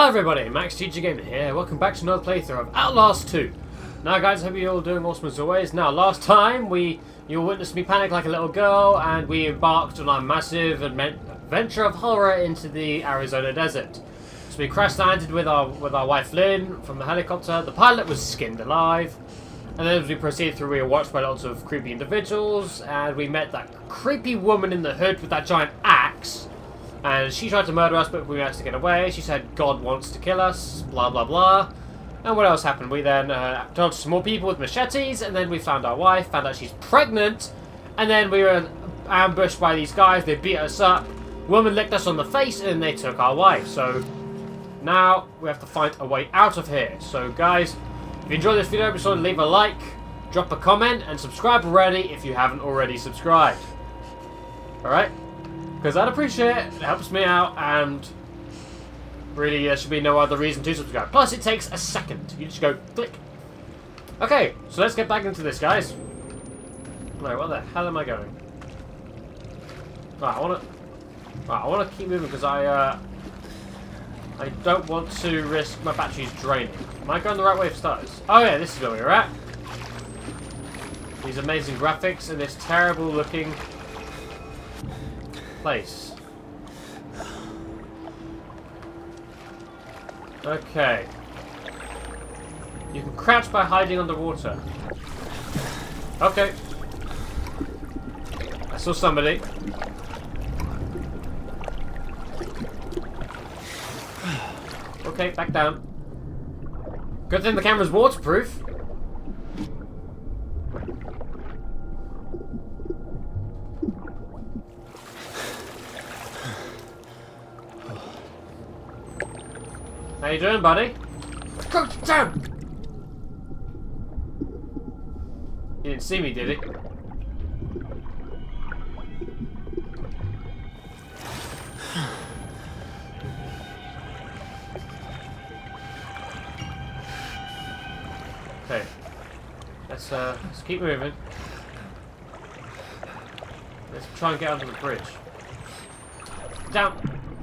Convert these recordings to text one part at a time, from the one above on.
Hello everybody, Max Teacher Gamer here. Welcome back to another playthrough of Outlast 2. Now guys, I hope you're all doing awesome as always. Now last time you witnessed me panic like a little girl and we embarked on a massive adventure of horror into the Arizona desert. So we crash landed with our wife Lynn from the helicopter. The pilot was skinned alive. And then as we proceeded through, we were watched by lots of creepy individuals and we met that creepy woman in the hood with that giant axe. And she tried to murder us, but we managed to get away. She said God wants to kill us, blah blah blah. And what else happened? We then dodged some more people with machetes, and then we found our wife, found out she's pregnant, and then we were ambushed by these guys. They beat us up. Woman licked us on the face, and they took our wife. So now we have to find a way out of here. So guys, if you enjoyed this video, be sure to leave a like, drop a comment, and subscribe already if you haven't already subscribed. Alright? Because I'd appreciate it. It helps me out, and really there should be no other reason to subscribe. Plus, it takes a second. You just go click. Okay, so let's get back into this, guys. Right, where the hell am I going? Right, I wanna keep moving because I don't want to risk my batteries draining. Am I going the right way for starters? Oh yeah, this is where we're at. These amazing graphics and this terrible looking place. Okay. You can crouch by hiding underwater. Okay. I saw somebody. Okay, back down. Good thing the camera's waterproof. How you doing, buddy? Go down! He didn't see me, did he? Okay. Let's keep moving. Let's try and get onto the bridge. Down!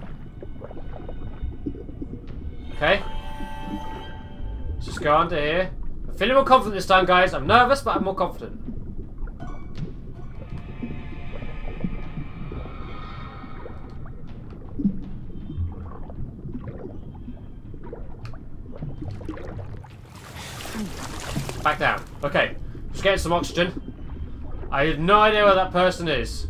Okay. Let's just go under here. I'm feeling more confident this time, guys. I'm nervous, but I'm more confident. Back down. Okay. Just getting some oxygen. I have no idea where that person is.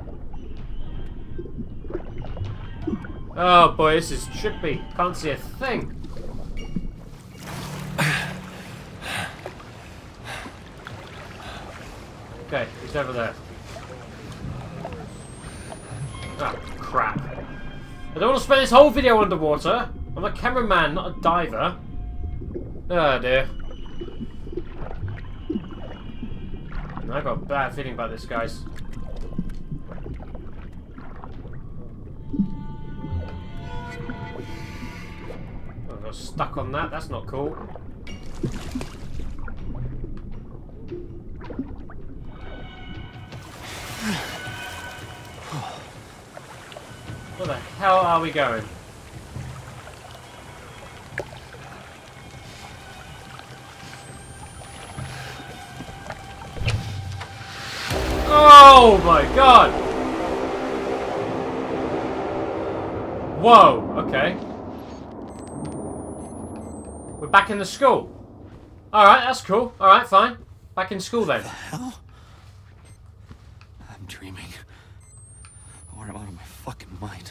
Oh boy, this is trippy. Can't see a thing. Okay, he's over there. Oh, crap. I don't want to spend this whole video underwater. I'm a cameraman, not a diver. Oh dear. I've got a bad feeling about this, guys. Got stuck on that, that's not cool. Where the hell are we going? Oh my god! Whoa, okay. We're back in the school. Alright, that's cool. Alright, fine. Back in school then. What the hell? I'm dreaming. Or I'm out of my fucking mind.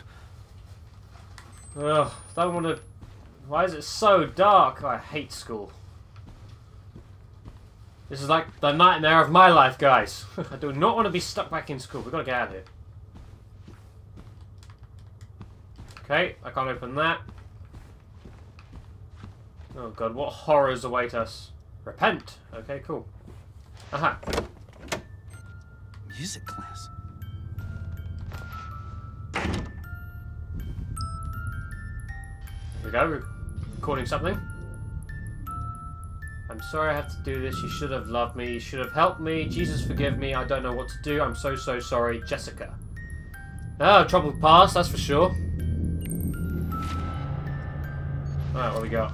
Ugh, don't want to... Why is it so dark? I hate school. This is like the nightmare of my life, guys. I do not want to be stuck back in school. We've got to get out of here. Okay, I can't open that. Oh god, what horrors await us? Repent. Okay, cool. Aha. Music class. Here we go, recording something. I'm sorry I have to do this. You should have loved me. You should have helped me. Jesus forgive me. I don't know what to do. I'm so sorry. Jessica. Oh, troubled past, that's for sure. Alright, what we got?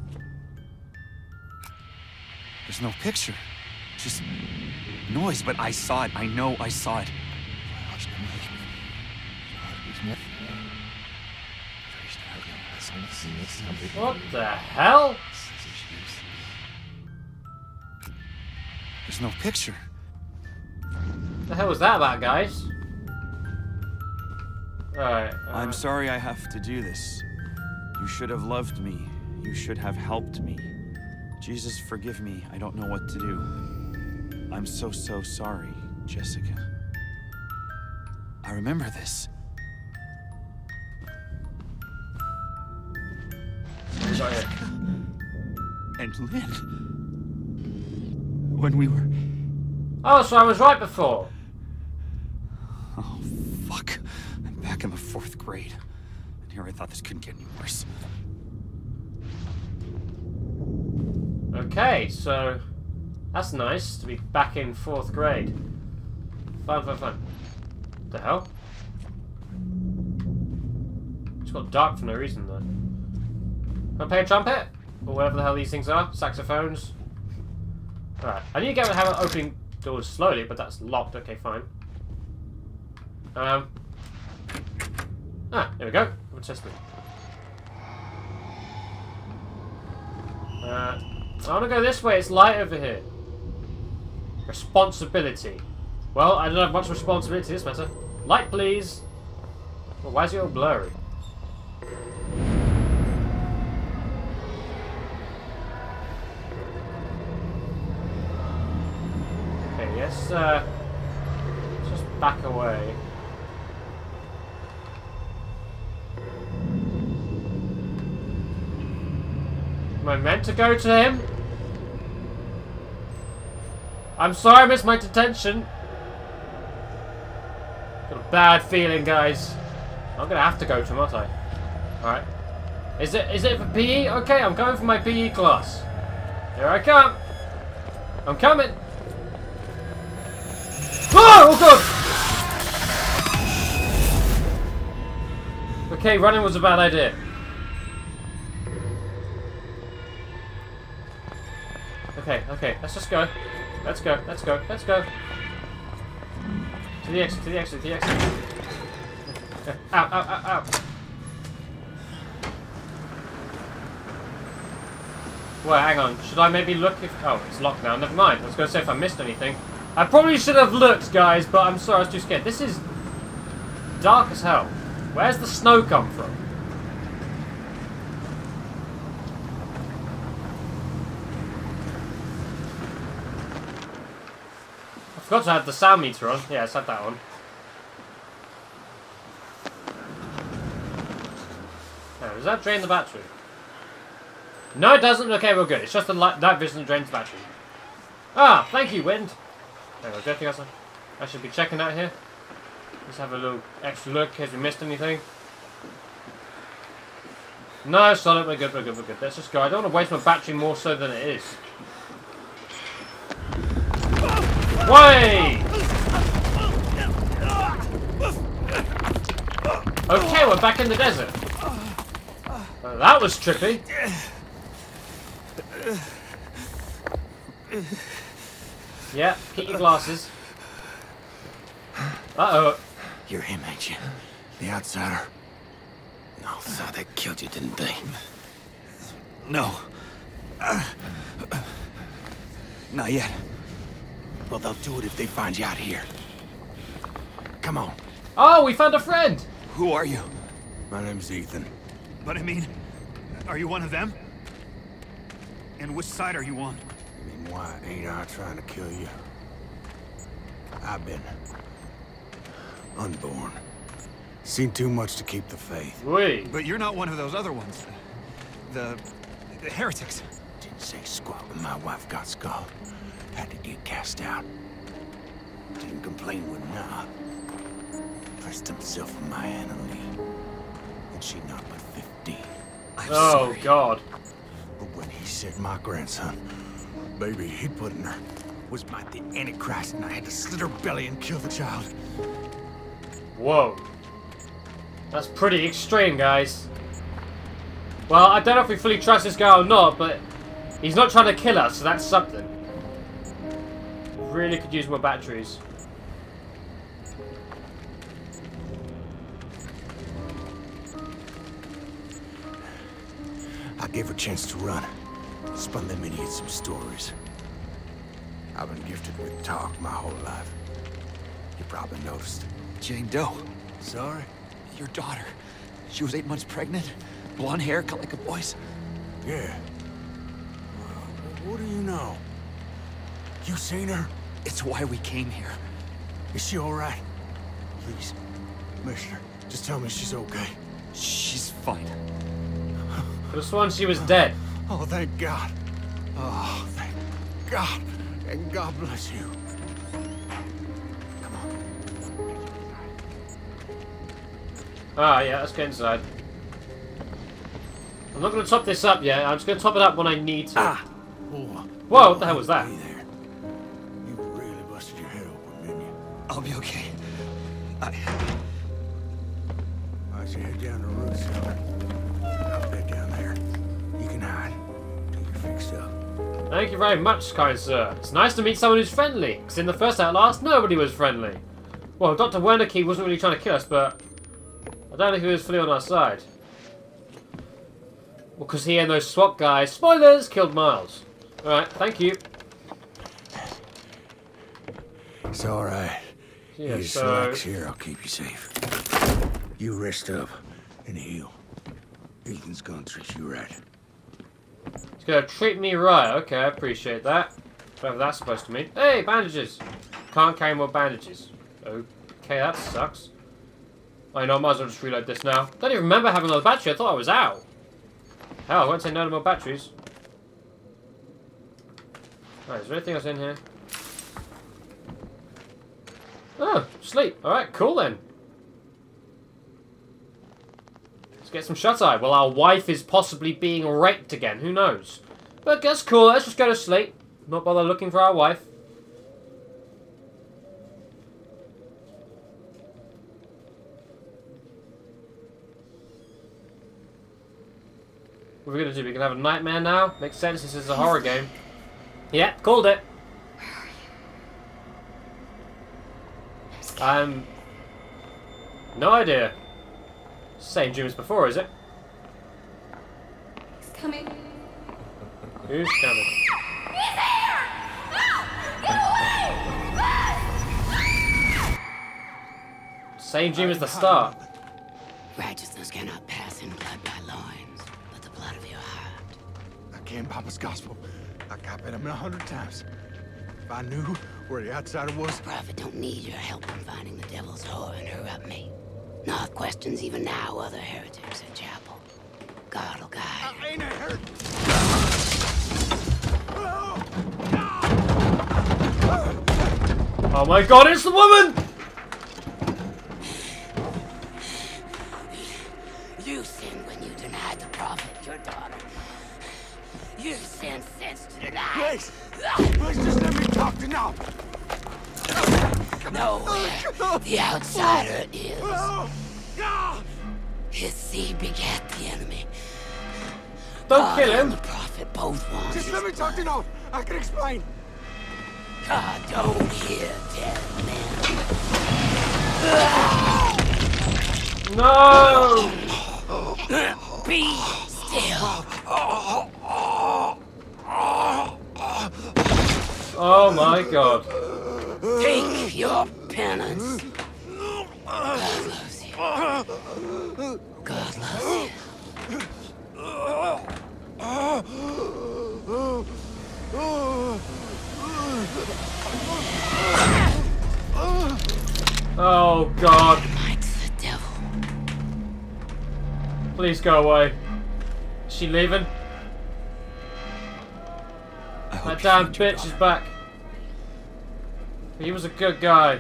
There's no picture. Just noise, but I saw it. I know I saw it. What the hell? There's no picture. What the hell was that about, guys? Alright. I'm sorry I have to do this. You should have loved me. You should have helped me. Jesus, forgive me. I don't know what to do. I'm so sorry, Jessica. I remember this. Sorry. And Lynn. When we were... Oh, so I was right before. Oh, fuck. I'm back in the 4th grade. And here I thought this couldn't get any worse. Okay, so that's nice to be back in 4th grade. Fun. What the hell? It's got dark for no reason though. Can I play a trumpet? Or whatever the hell these things are. Saxophones. Alright, I need to get how opening doors slowly, but that's locked. Okay, fine. There we go. Test me. I want to go this way. It's light over here. Responsibility. Well, I don't have much responsibility in this matter. Light, please. Well, why is it all blurry? Okay, yes. Just back away. Am I meant to go to him? I'm sorry I missed my detention. Got a bad feeling, guys. I'm gonna have to go to him, aren't I? Alright. Is it for PE? Okay, I'm going for my PE class. Here I come. I'm coming. Oh god! Okay, running was a bad idea. Okay, let's just go. Let's go. To the exit. Ow. Well, hang on. Should I maybe look if... Oh, it's locked now. Never mind. I was going to say if I missed anything. I probably should have looked, guys, but I'm sorry. I was too scared. This is dark as hell. Where's the snow come from? I forgot to have the sound meter on. Yeah, let's have that on. Now, does that drain the battery? No, it doesn't. Okay, we're good. It's just the night vision that drains the battery. Ah, thank you, Wind. Hang on, is there anything else I should be checking out here? Let's have a little extra look in case we missed anything. No, solid. We're good. Let's just go. I don't want to waste my battery more so than it is. Way! Okay, we're back in the desert. That was trippy. Yeah, keep your glasses. Uh-oh. You're him, ain't you? The outsider. No, so they killed you, didn't they? No. Not yet. Well, they'll do it if they find you out here. Come on. Oh, we found a friend! Who are you? My name's Ethan. But I mean, are you one of them? And which side are you on? I mean, why ain't I trying to kill you? I've been unborn. Seen too much to keep the faith. Wait. But you're not one of those other ones. The heretics. Didn't say squat when my wife got scalded. Had to get cast out. Didn't complain when nah. Pressed himself on my Anna Lee. And she not but 15. Oh, God. But when he said my grandson, baby he'd put in her, was my the Antichrist, and I had to slit her belly and kill the child. Whoa. That's pretty extreme, guys. Well, I don't know if we fully trust this guy or not, but he's not trying to kill us, so that's something. Really could use more batteries. I gave her a chance to run. Spun them idiots some stories. I've been gifted with talk my whole life. You probably noticed. Jane Doe, Sorry? your daughter. She was 8 months pregnant. Blonde hair, cut like a boy's. Yeah. What do you know? You seen her? It's why we came here. Is she all right? Please, Mister, just tell me she's okay. She's fine. Could have sworn she was dead. Oh, thank God. Oh, thank God. And God bless you. Come on. Ah, yeah, let's get inside. I'm not going to top this up yet. I'm just going to top it up when I need to. Ah! Whoa, what the hell was that? Hey there. You really busted your head open, didn't you? I'll be okay. Why'd you head down the road, cellar? I'll bed down there. You can hide till you're fixed up. Thank you very much, kind sir. It's nice to meet someone who's friendly, because in the first Outlast, nobody was friendly. Well, Dr. Wernicke wasn't really trying to kill us, but I don't think he was fully on our side. Well, because he and those SWAT guys, spoilers, killed Miles. Alright, thank you. It's all right. Yeah, You so... relax here, I'll keep you safe. You rest up and heal. Ethan's gonna treat you right. He's gonna treat me right. Okay, I appreciate that. Whatever that's supposed to mean. Hey, bandages! Can't carry more bandages. Okay, that sucks. I know, I might as well just reload this now. Don't even remember having another battery. I thought I was out. Hell, I won't say no to more batteries. Alright, is there anything else in here? Oh, sleep. Alright, cool then. Let's get some shut-eye. Well, our wife is possibly being raped again. Who knows? But that's cool. Let's just go to sleep. Not bother looking for our wife. What are we going to do? We can have a nightmare now? Makes sense. This is a horror game. Yeah, called it. No idea. Same dream as before, is it? He's coming. Who's coming? He's here! No! Get away! Same dream as the start. Righteousness cannot pass in blood by loins, but the blood of your heart. I can't Papa's gospel. I copied him 100 times. If I knew where the outsider was... Prophet don't need your help in finding the devil's whore and her up me. North questions even now other heretics at chapel. God will guide. Ain't I hurt? Oh my god, it's the woman! You sinned when you denied the prophet, your daughter. You sinned since to deny. Please! Please just let me talk to now! Nowhere the outsider is. His seed begat the enemy. Don't God kill and him! the prophet both want Just his let me talk to now! I can explain! God don't hear dead men. No! Be still. Oh my god. Take your penance. God loves you. God loves you. Oh god. Mike's the devil. Please go away. Is she leaving? That damn bitch is back. He was a good guy.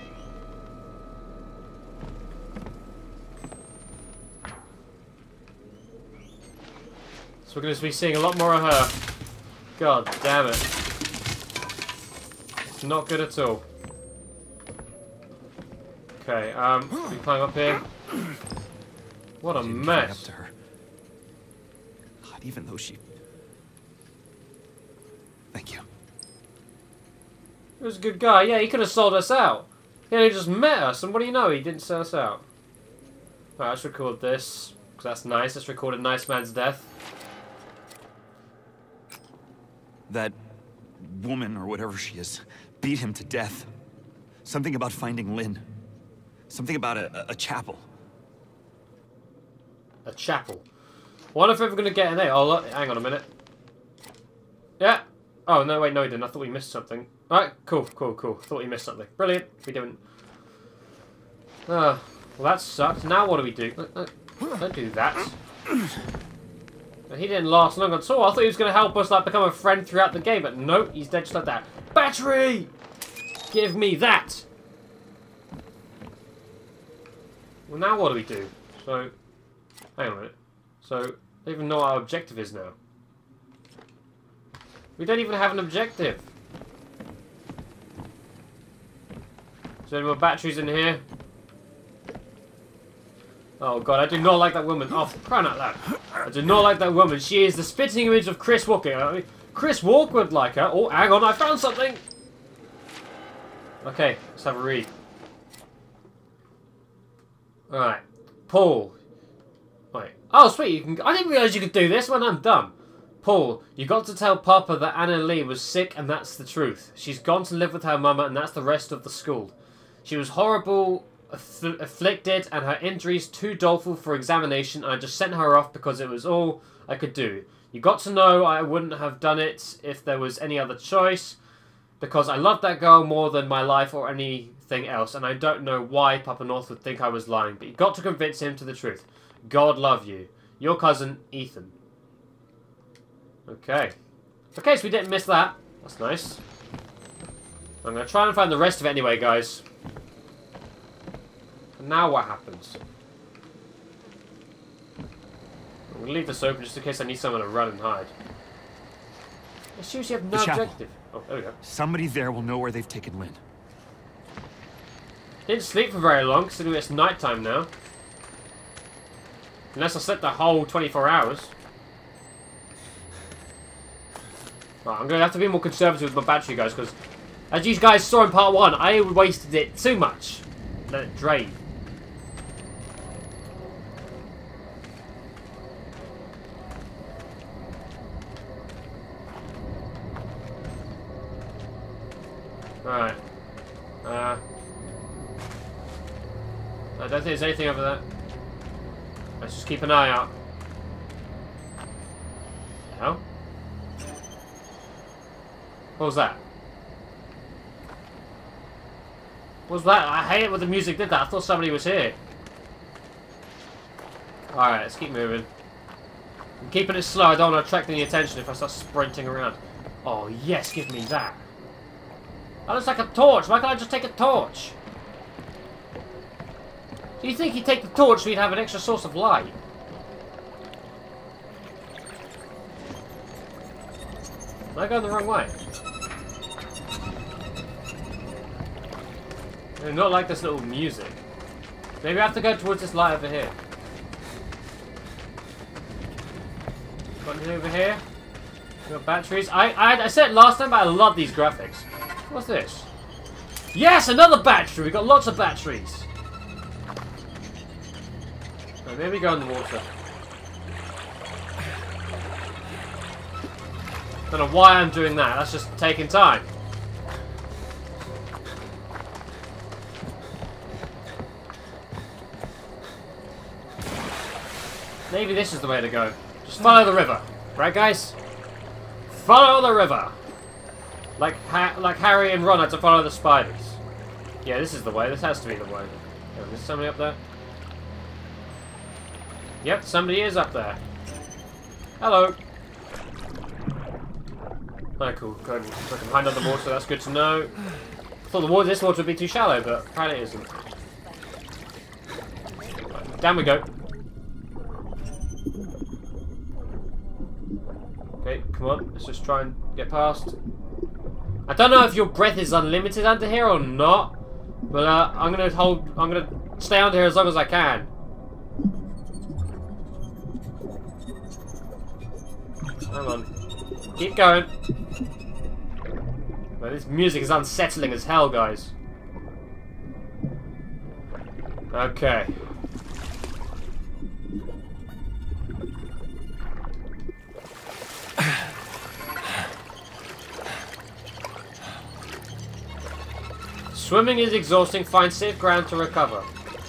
So we're going to be seeing a lot more of her. God damn it. Not good at all. Okay, we climb up here. What a Didn't try up mess. to her. Not even though she... Thank you. He was a good guy. Yeah, he could have sold us out. Yeah, he just met us, and what do you know? He didn't sell us out. Alright, let's record this, because that's nice. Let's record a nice man's death. That woman, or whatever she is, beat him to death. Something about finding Lynn. Something about a chapel. A chapel. Wonder if we're ever going to get in there. Oh, look, hang on a minute. Yeah. Oh, no, wait, no, we didn't. I thought we missed something. Alright, cool, cool, cool. Thought we missed something. Brilliant. We didn't. Well, that sucked. Now what do we do? Don't do that. He didn't last long at all. I thought he was going to help us like become a friend throughout the game, but no, he's dead just like that. Battery! Give me that! Well, now what do we do? So, hang on a minute. So, I don't even know what our objective is now. We don't even have an objective. Is there any more batteries in here? Oh god, I do not like that woman. Oh, for crying out loud. I do not like that woman. She is the spitting image of Chris Walker. I mean, Chris Walker would like her. Oh, hang on, I found something! Okay, let's have a read. Alright. Paul. Wait. Oh, sweet, you can... I didn't realise you could do this when I'm dumb. Paul, you got to tell Papa that Anna Lee was sick and that's the truth. She's gone to live with her mama and that's the rest of the school. She was horrible, afflicted, and her injuries too doleful for examination, and I just sent her off because it was all I could do. You got to know I wouldn't have done it if there was any other choice, because I loved that girl more than my life or anything else, and I don't know why Papa North would think I was lying, but you got to convince him to the truth. God love you. Your cousin, Ethan. Okay. Okay, so we didn't miss that. That's nice. I'm going to try and find the rest of it anyway, guys. And now what happens? I'm going to leave this open just in case I need someone to run and hide. I seriously have no objective. Oh, there we go. Somebody there will know where they've taken Lynn. Didn't sleep for very long, considering it's nighttime now. Unless I slept the whole 24 hours. Right, I'm going to have to be more conservative with my battery, guys, because as you guys saw in part 1, I wasted it too much. Let it drain. Alright. I don't think there's anything over there. Let's just keep an eye out. The hell? What was that? What was that? I hate it when the music did that. I thought somebody was here. Alright, let's keep moving. I'm keeping it slow. I don't want to attract any attention if I start sprinting around. Oh, yes, give me that. That looks like a torch. Why can't I just take a torch? Do you think you'd take the torch so you'd have an extra source of light? Am I going the wrong way? I do not like this little music. Maybe I have to go towards this light over here. Got anything over here? Got batteries. I said it last time, but I love these graphics. What's this? Yes, another battery! We got lots of batteries. Right, maybe go in the water. Don't know why I'm doing that. That's just taking time. Maybe this is the way to go. Just follow the river. Right, guys? Follow the river! Like Harry and Ron had to follow the spiders. Yeah, this is the way. This has to be the way. Oh, there's somebody up there. Yep, somebody is up there. Hello. Oh, cool. Good. I can hide under the water. That's good to know. I thought this water would be too shallow, but apparently it isn't. Right, down we go. Okay, come on. Let's just try and get past. I don't know if your breath is unlimited under here or not, but I'm gonna stay under here as long as I can. Hang on. Keep going. Well, this music is unsettling as hell, guys. Okay. Swimming is exhausting. Find safe ground to recover.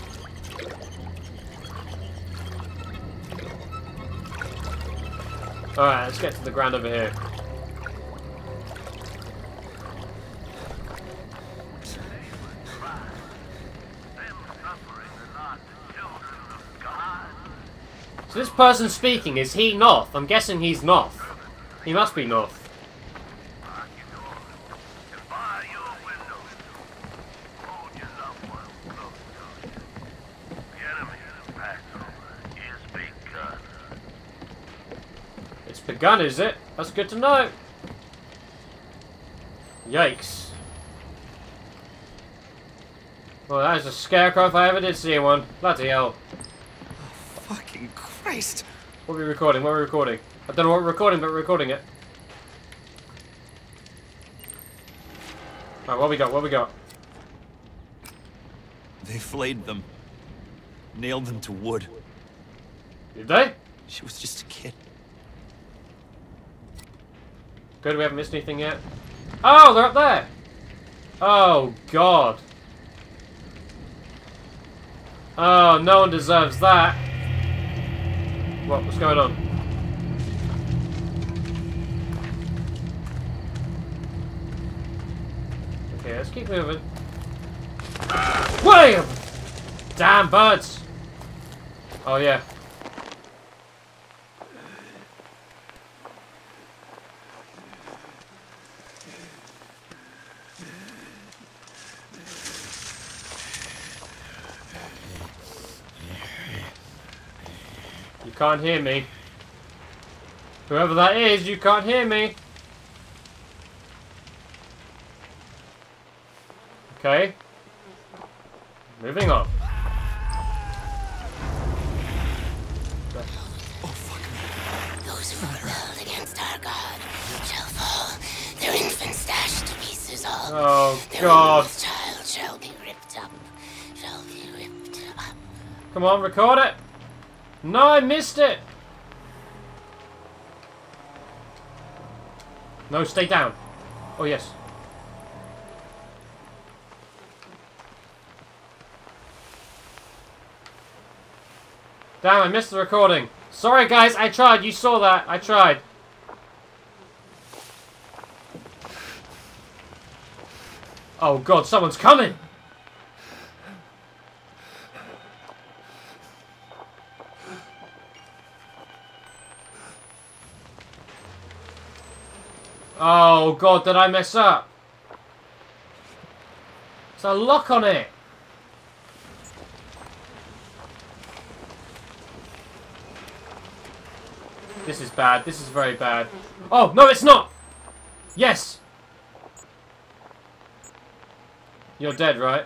Alright, let's get to the ground over here. So this person speaking, is he North? I'm guessing he's North. He must be North. It's begun, is it? That's good to know. Yikes. Well, that is a scarecrow if I ever did see one. Bloody hell. Fucking Christ! What are we recording? What are we recording? I don't know what we're recording, but we're recording it. Alright, what we got? What we got? They flayed them. Nailed them to wood. Did they? She was just a kid. Good, we haven't missed anything yet. Oh, they're up there! Oh, God. Oh, no one deserves that. What? What's going on? Okay, let's keep moving. Wham! Damn birds! Oh, yeah. You can't hear me. Whoever that is, you can't hear me. Okay. Moving on. Those who rebelled against our God shall fall, their infants dashed to pieces all. Oh, their God. woman's child shall be ripped up, shall be ripped up. Come on, record it. No, I missed it. No, stay down. Oh, yes. Damn, I missed the recording. Sorry, guys, I tried. You saw that. I tried. Oh, God, someone's coming. Oh, God, did I mess up? There's a lock on it. This is bad. This is very bad. Oh, no, it's not! Yes! You're dead, right?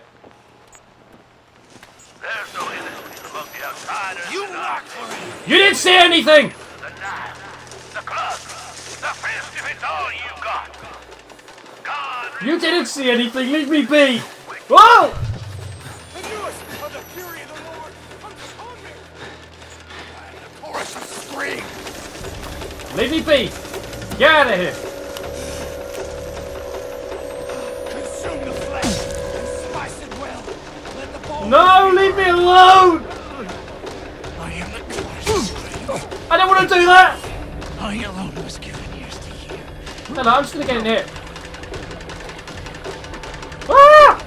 There's no innocence among the outsiders. You knocked for it. You didn't see anything! The knife, the club, the fist, if it's all you got. God. You didn't see anything! Leave me be! Whoa! The newest of the fury of the Lord. I'm coming. The chorus of scream. Leave me be! Get out of here! Consume the flesh and spice it well. Let the bone. No! Leave me alone! I am the goddess. I don't want to do that! I alone was given ears to hear. No, I'm just gonna get in here. Ah!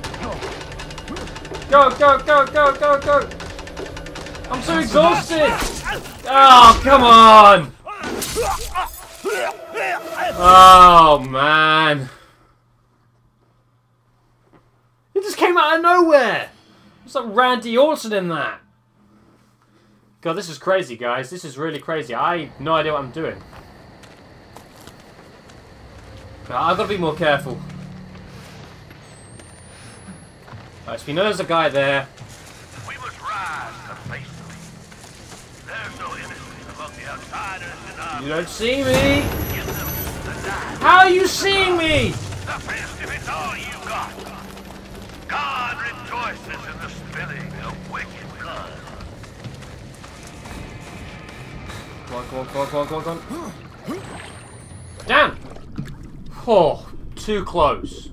Go, go, go, go, go, go! I'm so exhausted! Oh, come on! Oh, man. It just came out of nowhere! It's like Randy Orton in that. God, this is crazy, guys. This is really crazy. I have no idea what I'm doing. I've got to be more careful. Alright, so we know there's a guy there. We must rise to face them. There's no innocence among the outsiders. You don't see me! How are you seeing me? The best of it's all you got. God rejoices in the spilling of wicked blood. Come on. Damn! Oh, too close.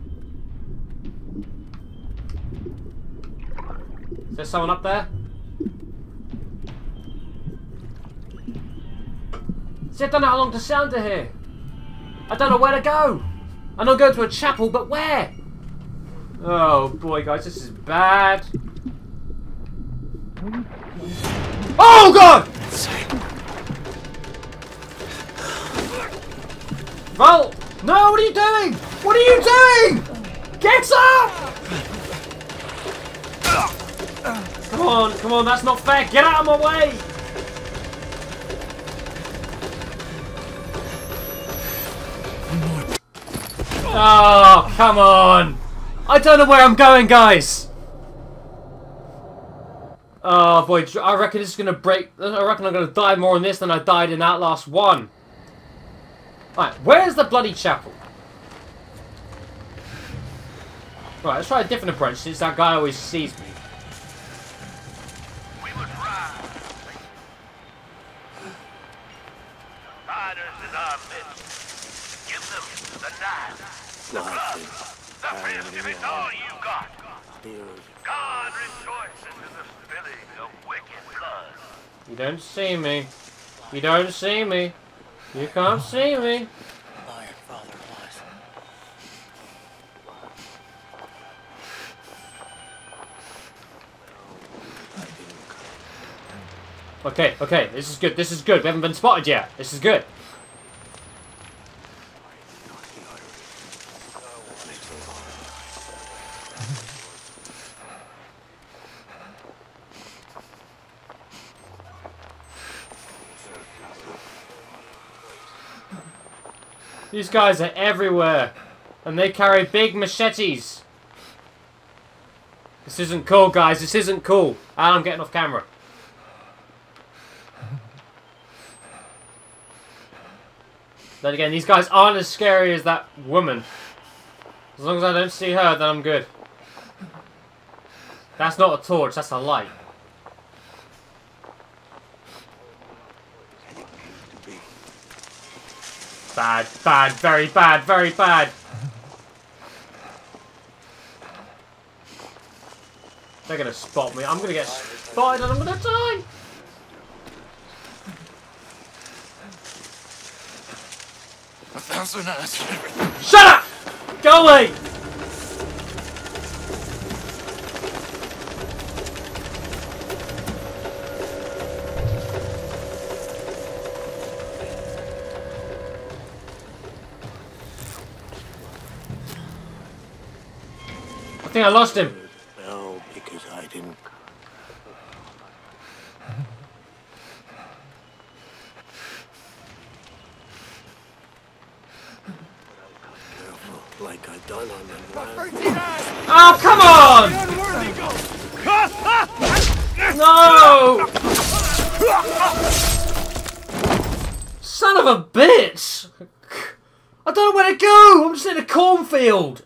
Is there someone up there? See, I don't know how long to sit under here. I don't know where to go. I know go to a chapel, but where? Oh boy, guys, this is bad. Oh God! Well, no, what are you doing? What are you doing? Get up! Come on, that's not fair. Get out of my way! Oh, come on! I don't know where I'm going, guys! Oh boy, I reckon this is gonna break. I reckon I'm gonna die more in this than I died in Outlast 1. Alright, where's the bloody chapel? Right, let's try a different approach since that guy always sees me. We must rise. Fighters in our midst. Give them the knife, the blood, the best of it's all you got. God rejoices in the spilling of wicked blood. You don't see me. You don't see me. You can't see me. Okay, this is good, this is good. We haven't been spotted yet. This is good. These guys are everywhere. And they carry big machetes. This isn't cool, guys. This isn't cool. And I'm getting off camera. Then again, these guys aren't as scary as that woman. As long as I don't see her, then I'm good. That's not a torch, that's a light. Bad, bad, very bad, very bad. They're gonna spot me. I'm gonna get spotted and I'm gonna die. Shut up! Go away! I think I lost him. No, because I didn't. Careful, like I done on the last. Oh, come on! No! Son of a bitch! I don't know where to go! I'm just in a cornfield!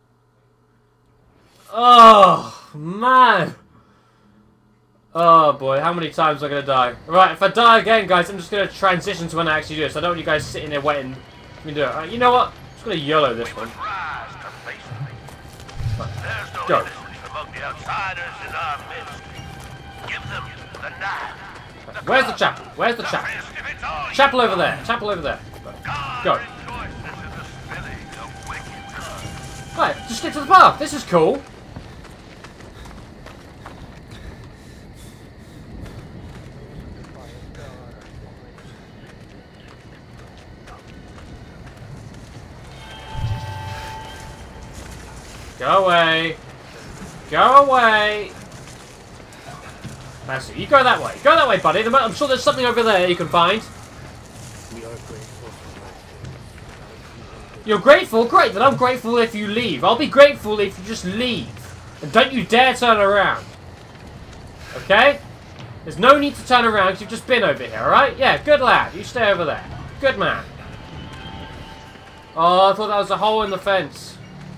Oh, man. Oh, boy. How many times am I going to die? Right, if I die again, guys, I'm just going to transition to when I actually do it. So I don't want you guys sitting there waiting for me to do it. Right, you know what? I'm just going to YOLO this one. Rise to face me. There's no Go. innocence among the outsiders in our midst. Give them the knife. Where's the chapel? Where's the chapel? Chapel over there. Chapel over there. Go. Right, just stick to the path. This is cool. Go away. Go away. That's it. You go that way. Go that way, buddy. I'm sure there's something over there you can find. We are grateful for life. You're grateful? Great. Then I'm grateful if you leave. I'll be grateful if you just leave. And don't you dare turn around. Okay? There's no need to turn around because you've just been over here, alright? Yeah, good lad. You stay over there. Good man. Oh, I thought that was a hole in the fence.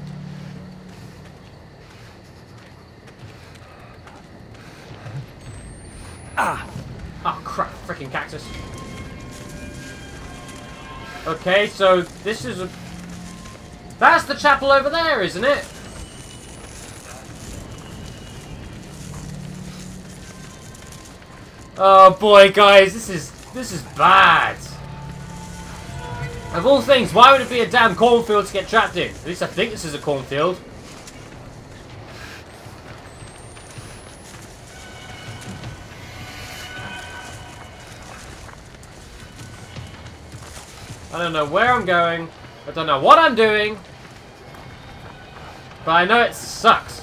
Ah! Oh, crap. Freaking cactus. Okay, so this is a... That's the chapel over there, isn't it? Oh boy, guys, this is bad. Of all things, why would it be a damn cornfield to get trapped in? At least I think this is a cornfield. I don't know where I'm going. I don't know what I'm doing. But I know it sucks.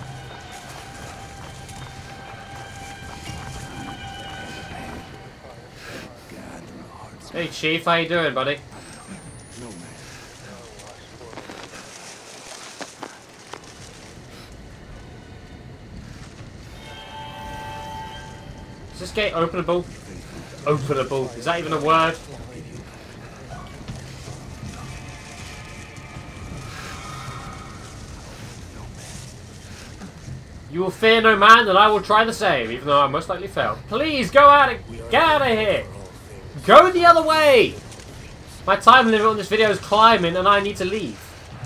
Hey Chief, how you doing, buddy? Is this gate openable? Openable. Is that even a word? You will fear no man, and I will try the same, even though I most likely fail. Please, get out of here! Go the other way! My time limit on this video is climbing, and I need to leave.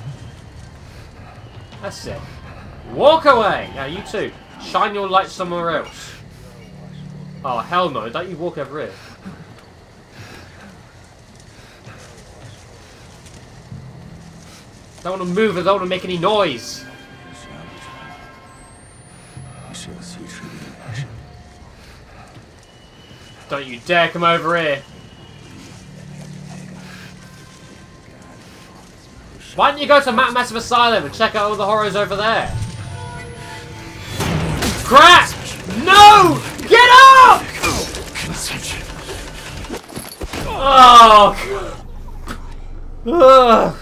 That's it. Walk away! Yeah, you too. Shine your light somewhere else. Oh, hell no. Don't you walk over here. Don't want to move, I don't want to make any noise. Don't you dare come over here. Why don't you go to Massive Asylum and check out all the horrors over there? Crap! No! Get up! Oh! Ugh.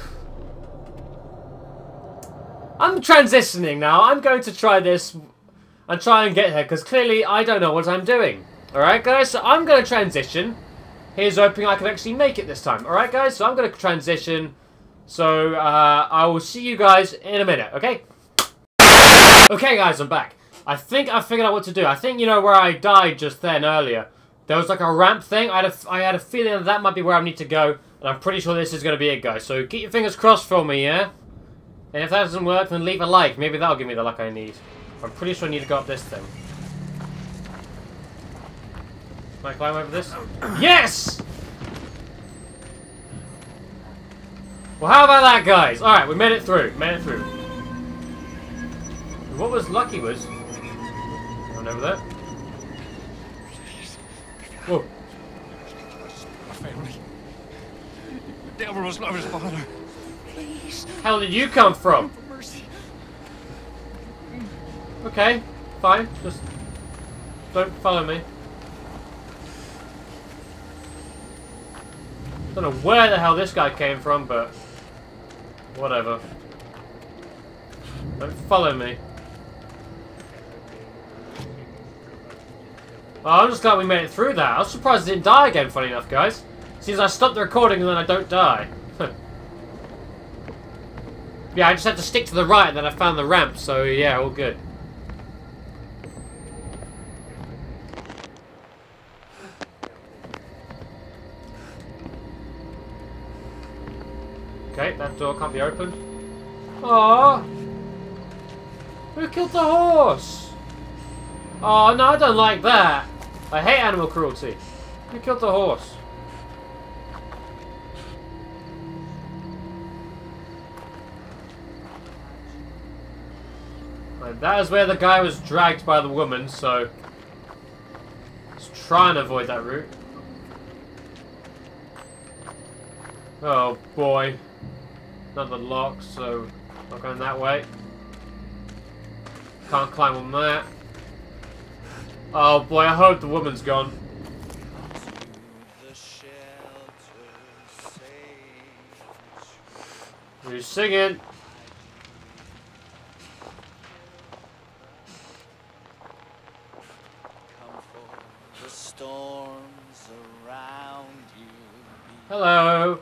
I'm transitioning now. I'm going to try this and try and get here because clearly I don't know what I'm doing. Alright guys, so I'm going to transition. Here's hoping I can actually make it this time. Alright guys, so I'm going to transition. So, I will see you guys in a minute, okay? Okay guys, I'm back. I think I figured out what to do. I think you know where I died just then earlier. There was like a ramp thing. I had a feeling that might be where I need to go. And I'm pretty sure this is going to be it guys. So keep your fingers crossed for me, yeah? And if that doesn't work, then leave a like. Maybe that'll give me the luck I need. I'm pretty sure I need to go up this thing. Can I climb over this? Yes! Well, how about that, guys? Alright, we made it through. Made it through. What was lucky was... Run over there. Whoa. My family. The devil was love his father. Please. Hell did you come from? Okay, fine. Just don't follow me. Don't know where the hell this guy came from, but whatever. Don't follow me. Oh, I'm just glad we made it through that. I was surprised I didn't die again, funny enough, guys. Seems I stopped the recording and then I don't die. Yeah, I just had to stick to the right and then I found the ramp, so yeah, all good. Okay, that door can't be opened. Aww! Who killed the horse? Oh, no, I don't like that. I hate animal cruelty. Who killed the horse? Right, that is where the guy was dragged by the woman, so... let's try and avoid that route. Oh, boy. Another lock, so not going that way. Can't climb on that. Oh boy, I hope the woman's gone. Who's singing? storms around you. Hello.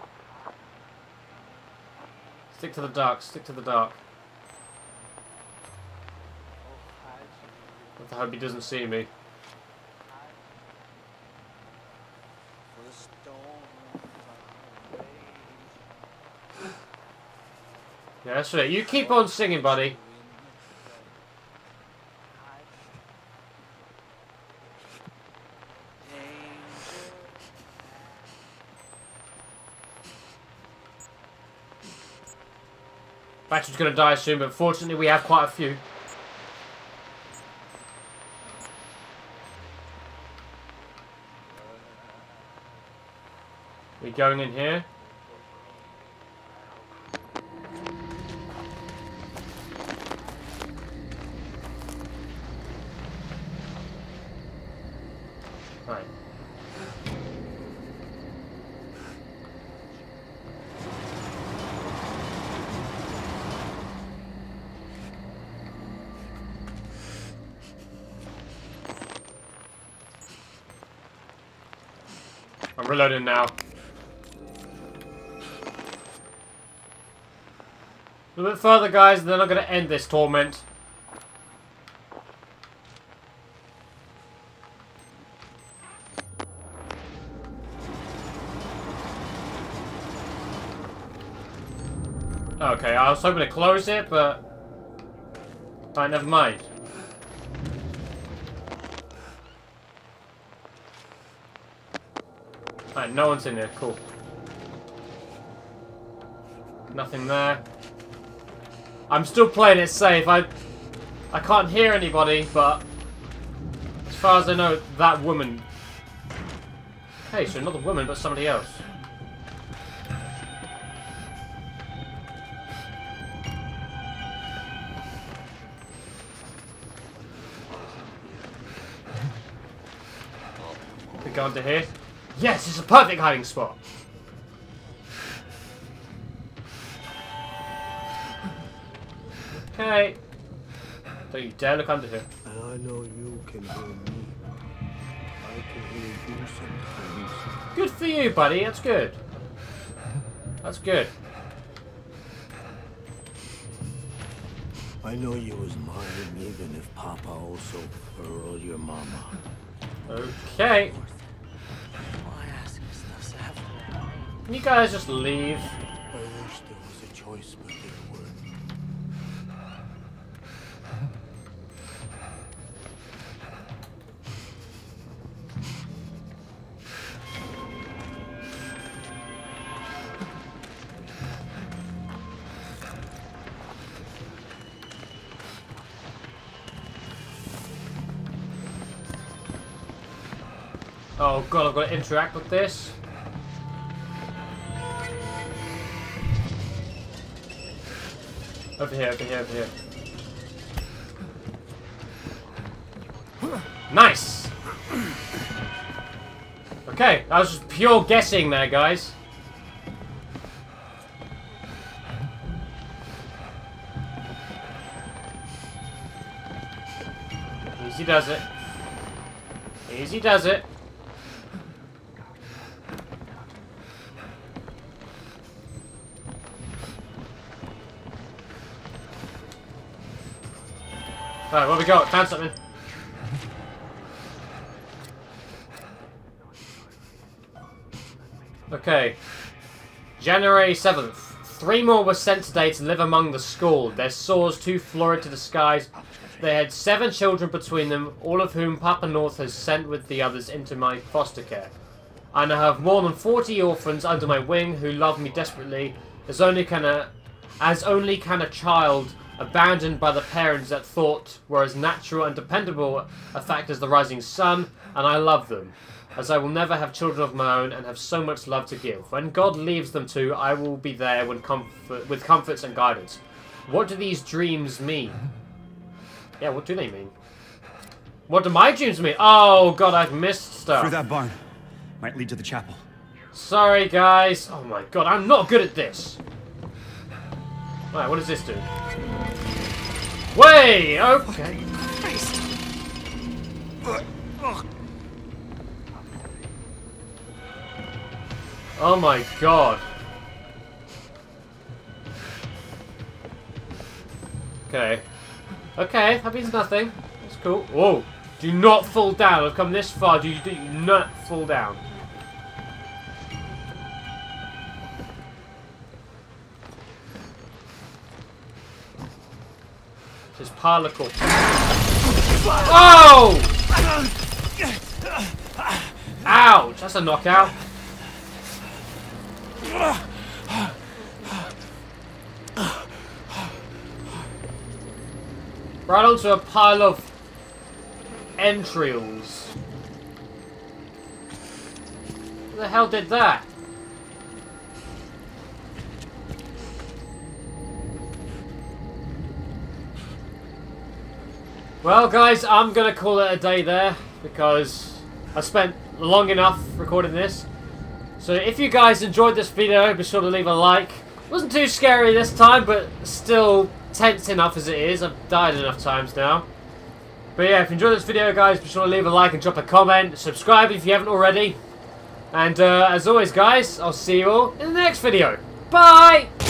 Stick to the dark. Stick to the dark. I hope he doesn't see me. Yeah, that's right. You keep on singing, buddy. Battery's gonna die soon, but fortunately we have quite a few. We going in here? Right. I'm reloading now. A little bit further, guys, and then I'm going to end this torment. Okay, I was hoping to close it, but... Alright, never mind. Alright, no one's in here. Cool. Nothing there. I'm still playing it safe. I can't hear anybody, but as far as I know, that woman. Hey, so not the woman, but somebody else. We go into here. Yes, it's a perfect hiding spot. Okay. Don't you dare look under here. And I know you can hear me. I can hear you sometimes. Good for you, buddy. That's good. That's good. I know you was mine, even if Papa also hurled your mama. Okay. Why ask me stuff, Sav? Can you guys just leave? I wish there was a choice, but there weren't. Oh god, I've got to interact with this. Over here, over here, over here. Nice! Okay, that was just pure guessing there, guys. Easy does it. Easy does it. Alright, where we go? Found something. Okay. January 7th. 3 more were sent today to live among the school. Their sores too florid to disguise. They had 7 children between them, all of whom Papa North has sent with the others into my foster care. I now have more than 40 orphans under my wing who love me desperately, as only can a child abandoned by the parents that thought were as natural and dependable a fact as the rising sun, and I love them, as I will never have children of my own and have so much love to give. When God leaves them to, I will be there with comforts and guidance. What do these dreams mean? Yeah, what do they mean? What do my dreams mean? Oh god, I've missed stuff. Through that barn. Might lead to the chapel. Sorry, guys. Oh my god, I'm not good at this. Alright, what does this do? Way! Okay. Oh my god. Okay. Okay, that means nothing. That's cool. Whoa. Do not fall down. I've come this far. Do not fall down. This pile of corpses. Oh! Ouch! That's a knockout. Right onto a pile of entrails. Who the hell did that? Well guys, I'm gonna call it a day there because I spent long enough recording this. So if you guys enjoyed this video, be sure to leave a like. It wasn't too scary this time, but still tense enough as it is. I've died enough times now. But yeah, if you enjoyed this video guys, be sure to leave a like and drop a comment. Subscribe if you haven't already. And as always guys, I'll see you all in the next video. Bye!